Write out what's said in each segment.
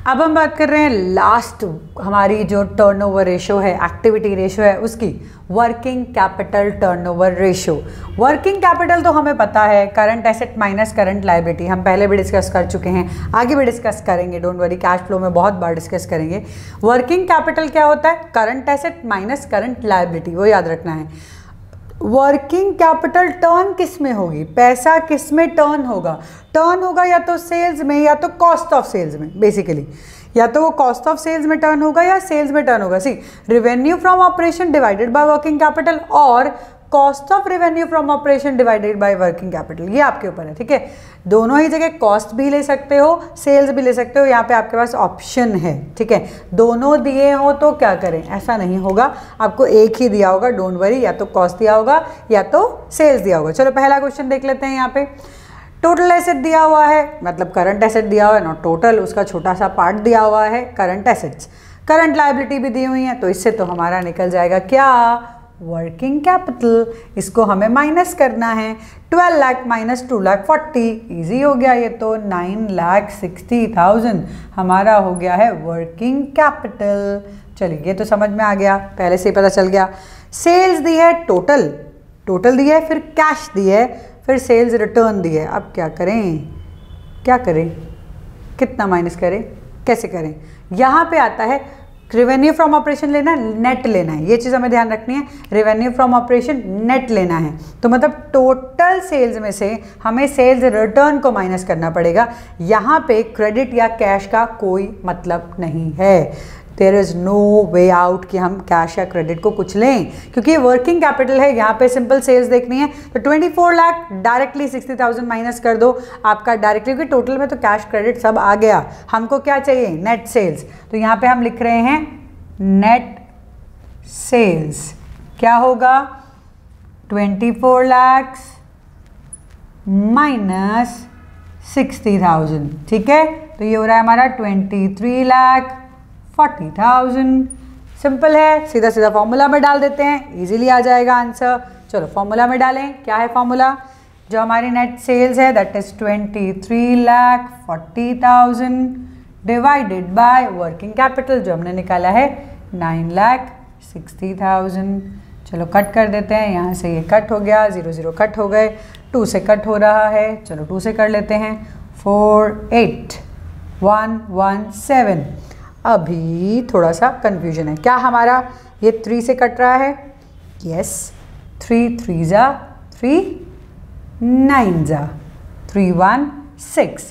अब हम बात कर रहे हैं लास्ट हमारी जो टर्नओवर रेशो है, एक्टिविटी रेशो है उसकी, working capital turnover ratio. Working capital तो हमें पता है, current asset minus current liability, हम पहले भी डिस्कस कर चुके हैं, आगे भी डिस्कस करेंगे, डोंट वरी, कैश फ्लो में बहुत बार डिस्कस करेंगे। वर्किंग कैपिटल क्या होता है? Current asset minus current liability, वो याद रखना है। वर्किंग कैपिटल टर्न किस में होगी? पैसा किस में टर्न होगा? टर्न होगा या तो सेल्स में या तो कॉस्ट ऑफ सेल्स में, बेसिकली या तो वो कॉस्ट ऑफ सेल्स में टर्न होगा या सेल्स में टर्न होगा। See, revenue from operation divided by working capital और cost of revenue from operation divided by working capital, ये आपके ऊपर है, ठीक है। दोनों ही जगह कॉस्ट भी ले सकते हो, सेल्स भी ले सकते हो, यहाँ पे आपके पास ऑप्शन है, ठीक है। दोनों दिए हो तो क्या करें? ऐसा नहीं होगा, आपको एक ही दिया होगा, डोंट वरी, या तो कॉस्ट दिया होगा या तो सेल्स दिया होगा। चलो पहला क्वेश्चन देख लेते हैं। यहाँ पे टोटल एसेट दिया हुआ है, मतलब करंट एसेट दिया हुआ है, नॉट टोटल, उसका छोटा सा पार्ट दिया हुआ है करंट एसेट्स। करंट लायबिलिटी भी दी हुई है, तो इससे तो हमारा निकल जाएगा क्या? Working capital. इसको हमें माइनस करना है, 12 लाख माइनस 2,40,000, ईजी हो गया ये तो, 9,60,000 हमारा हो गया है वर्किंग कैपिटल। चलिए ये तो समझ में आ गया, पहले से ही पता चल गया। सेल्स दी है टोटल, टोटल दी है, फिर कैश दी है, फिर सेल्स रिटर्न दी है। अब क्या करें? क्या करें? कितना माइनस करें? कैसे करें? यहाँ पे आता है रेवेन्यू फ्रॉम ऑपरेशन लेना है, नेट लेना है, ये चीज़ हमें ध्यान रखनी है। रेवेन्यू फ्रॉम ऑपरेशन नेट लेना है, तो मतलब टोटल सेल्स में से हमें सेल्स रिटर्न को माइनस करना पड़ेगा। यहाँ पे क्रेडिट या कैश का कोई मतलब नहीं है। There is no way out कि हम कैश या क्रेडिट को कुछ लें, क्योंकि ये वर्किंग कैपिटल है। यहाँ पे सिंपल सेल्स देखनी है तो 24 लाख डायरेक्टली 60,000 माइनस कर दो आपका डायरेक्टली, क्योंकि टोटल में तो कैश क्रेडिट सब आ गया। हमको क्या चाहिए? Net sales. तो यहाँ पे हम लिख रहे हैं नेट सेल्स। क्या होगा? 24 लाख माइनस 60,000, ठीक है। तो ये हो रहा है हमारा 23,40,000। सिंपल है, सीधा सीधा फॉर्मूला में डाल देते हैं, इजीली आ जाएगा आंसर। चलो फॉर्मूला में डालें। क्या है फॉर्मूला? जो हमारी नेट सेल्स है that is 23,40,000 divided by working capital जो हमने निकाला है 9,60,000। चलो कट कर देते हैं, यहाँ से ये कट हो गया, 0 0 कट हो गए, 2 से कट हो रहा है, चलो 2 से कर लेते हैं, 4,8,1,1,7। अभी थोड़ा सा कंफ्यूजन है, क्या हमारा ये 3 से कट रहा है? यस, 3 3 जा 3, 9 जा 3 1 6,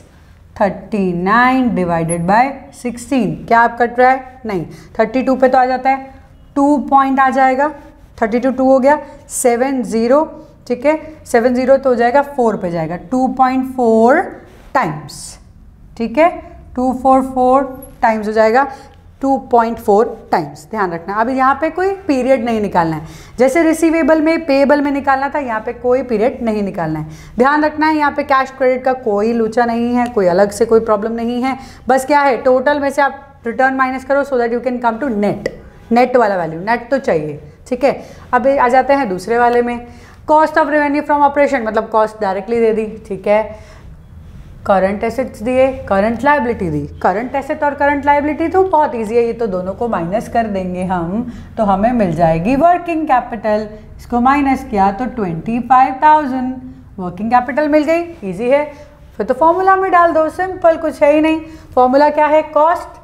39 डिवाइडेड बाय 16। क्या आप कट रहा है? नहीं, 32 पे तो आ जाता है, 2 पॉइंट आ जाएगा, 32 2 हो गया, 7 0, ठीक है, 7 0 तो हो जाएगा 4 पे जाएगा, 2.4 टाइम्स, ठीक है, 244 टाइम्स हो जाएगा, 2.4 टाइम्स। ध्यान रखना, अभी यहाँ पे कोई पीरियड नहीं निकालना है, जैसे रिसीवेबल में पेएबल में निकालना था, यहाँ पे कोई पीरियड नहीं निकालना है। ध्यान रखना है, यहाँ पे कैश क्रेडिट का कोई लूचा नहीं है, कोई अलग से कोई प्रॉब्लम नहीं है, बस क्या है टोटल में से आप रिटर्न माइनस करो so that you can come to net, net वाला वैल्यू, नेट तो चाहिए, ठीक है। अब आ जाते हैं दूसरे वाले में, cost of revenue from operation, मतलब कॉस्ट डायरेक्टली दे दी, ठीक है, करंट एसेट्स दिए, करंट लायबिलिटी दी। करंट एसेट और करंट लायबिलिटी तो बहुत इजी है, ये तो दोनों को माइनस कर देंगे हम, तो हमें मिल जाएगी वर्किंग कैपिटल। इसको माइनस किया तो 25,000 वर्किंग कैपिटल मिल गई, इजी है। फिर तो फॉर्मूला में डाल दो, सिंपल, कुछ है ही नहीं। फॉर्मूला क्या है? कॉस्ट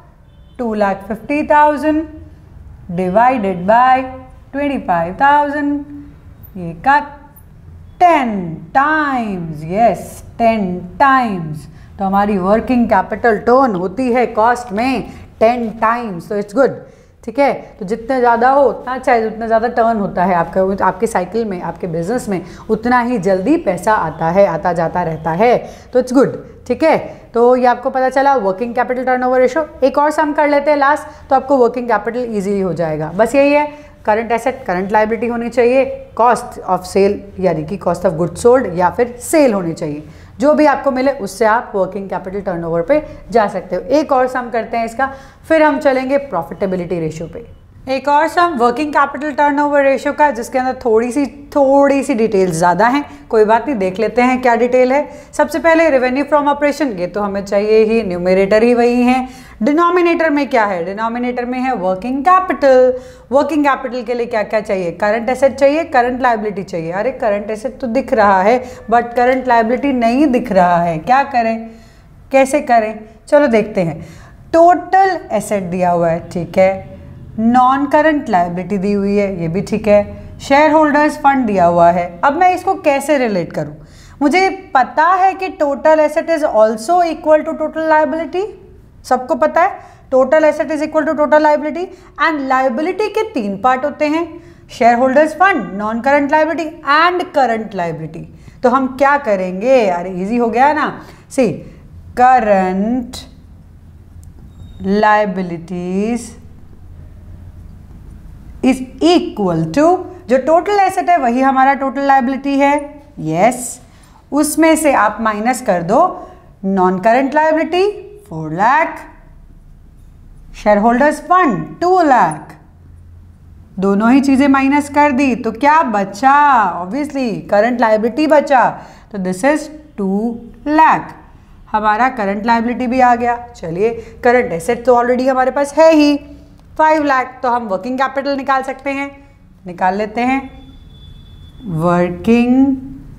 2,50,000 डिवाइडेड बाय 25,000, ये का 10 टाइम्स, यस 10 टाइम्स। तो हमारी वर्किंग कैपिटल टर्न होती है कॉस्ट में 10 टाइम्स, तो इट्स गुड, ठीक है। तो जितने ज़्यादा हो उतना अच्छा है, उतना ज़्यादा टर्न होता है आपका, आपके साइकिल में, आपके बिजनेस में, उतना ही जल्दी पैसा आता है, आता जाता रहता है, तो इट्स गुड, ठीक है। तो ये आपको पता चला वर्किंग कैपिटल टर्नओवर रेशो। एक और सम कर लेते हैं लास्ट, तो आपको वर्किंग कैपिटल ईजिली हो जाएगा। बस यही है, करंट एसेट करंट लायबिलिटी होनी चाहिए, कॉस्ट ऑफ सेल यानी कि कॉस्ट ऑफ गुड्स सोल्ड या फिर सेल होनी चाहिए, जो भी आपको मिले उससे आप वर्किंग कैपिटल टर्नओवर पे जा सकते हो। एक और सम करते हैं इसका, फिर हम चलेंगे प्रॉफिटेबिलिटी रेशियो पे। एक और सम वर्किंग कैपिटल टर्नओवर रेशियो का, जिसके अंदर थोड़ी सी डिटेल्स ज़्यादा हैं, कोई बात नहीं, देख लेते हैं क्या डिटेल है। सबसे पहले रेवेन्यू फ्रॉम ऑपरेशन, ये तो हमें चाहिए ही, न्यूमरेटर ही वही है। डिनोमिनेटर में क्या है? डिनोमिनेटर में है वर्किंग कैपिटल। वर्किंग कैपिटल के लिए क्या क्या चाहिए? करंट एसेट चाहिए, करंट लायबिलिटी चाहिए। अरे करंट एसेट तो दिख रहा है बट करंट लायबिलिटी नहीं दिख रहा है, क्या करें, कैसे करें? चलो देखते हैं। टोटल एसेट दिया हुआ है, ठीक है। नॉन करंट लायबिलिटी दी हुई है, ये भी ठीक है। शेयर होल्डर्स फंड दिया हुआ है। अब मैं इसको कैसे रिलेट करूं? मुझे पता है कि total asset is also equal to total liability, सबको पता है total asset is equal to total liability. And liability के 3 पार्ट होते हैं, share holders fund, non current liability and current liability. तो हम क्या करेंगे? अरे इजी हो गया ना। See, current liabilities is equal to, जो टोटल एसेट है वही हमारा टोटल लायबिलिटी है, यस। उसमें से आप माइनस कर दो non current liability 4 lakh, share holders fund 2 lakh, दोनों ही चीजें माइनस कर दी तो क्या बचा? ऑब्वियसली करंट लायबिलिटी बचा, तो दिस इज 2 लाख। हमारा करंट लायबिलिटी भी आ गया। चलिए, करंट एसेट तो ऑलरेडी हमारे पास है ही 5 लाख, तो हम वर्किंग कैपिटल निकाल सकते हैं, निकाल लेते हैं। Working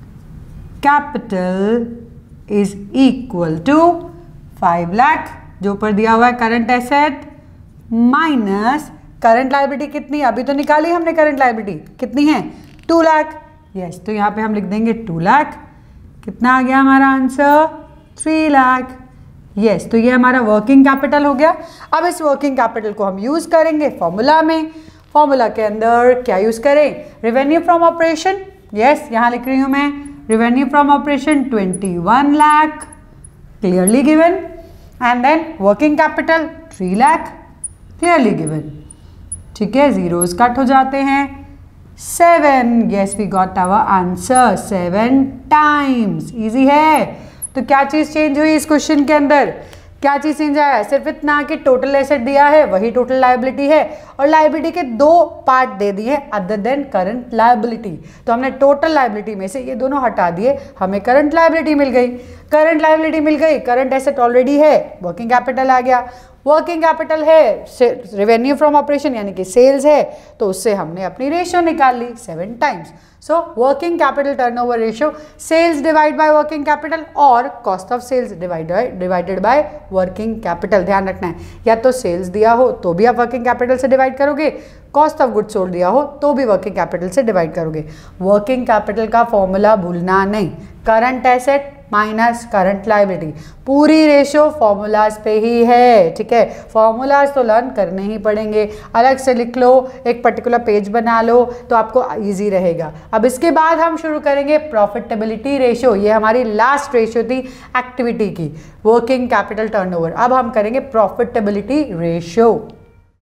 capital is equal to 5 lakh, जो ऊपर दिया हुआ है current asset, minus current liability कितनी, अभी तो निकाली हमने करंट लायबिलिटी, कितनी है? 2 लाख, यस। तो यहाँ पे हम लिख देंगे 2 लाख। कितना आ गया हमारा आंसर? 3 लाख, यस। तो ये हमारा वर्किंग कैपिटल हो गया। अब इस वर्किंग कैपिटल को हम यूज़ करेंगे फॉर्मूला में। फॉर्मूला के अंदर क्या यूज़ करें? रेवेन्यू फ्रॉम ऑपरेशन, यस, यहाँ लिख रही हूँ मैं, revenue from operation 21 lakh clearly given, and then working capital 3 lakh clearly given, ठीक है। जीरोस कट हो जाते हैं। 7, yes, we got our answer 7 times. Easy है। तो क्या चीज़ चेंज हुई इस क्वेश्चन के अंदर? क्या चीज़ चेंज आया? सिर्फ इतना कि टोटल एसेट दिया है वही टोटल लायबिलिटी है, और लायबिलिटी के 2 पार्ट दे दिए अदर देन करंट लायबिलिटी। तो हमने टोटल लायबिलिटी में से ये दोनों हटा दिए, हमें करंट लायबिलिटी मिल गई। करंट लायबिलिटी मिल गई, करंट एसेट ऑलरेडी है, वर्किंग कैपिटल आ गया। वर्किंग कैपिटल है, रेवेन्यू फ्रॉम ऑपरेशन यानी कि सेल्स है, तो उससे हमने अपनी रेशियो निकाल ली 7 times. So working capital turnover ratio, sales divide by working capital और cost of sales divided by working capital. ध्यान रखना है, या तो सेल्स दिया हो तो भी आप वर्किंग कैपिटल से डिवाइड करोगे, कॉस्ट ऑफ गुड्स सोल्ड दिया हो तो भी वर्किंग कैपिटल से डिवाइड करोगे। वर्किंग कैपिटल का फॉर्मूला भूलना नहीं, current asset minus current liability, पूरी रेशियो फॉर्मूलाज पे ही है, ठीक है। फॉर्मूलाज तो लर्न करने ही पड़ेंगे, अलग से लिख लो, एक पर्टिकुलर पेज बना लो तो आपको इजी रहेगा। अब इसके बाद हम शुरू करेंगे प्रॉफिटेबिलिटी रेशियो, ये हमारी लास्ट रेशियो थी एक्टिविटी की, वर्किंग कैपिटल टर्नओवर। अब हम करेंगे प्रॉफिटेबिलिटी रेशियो।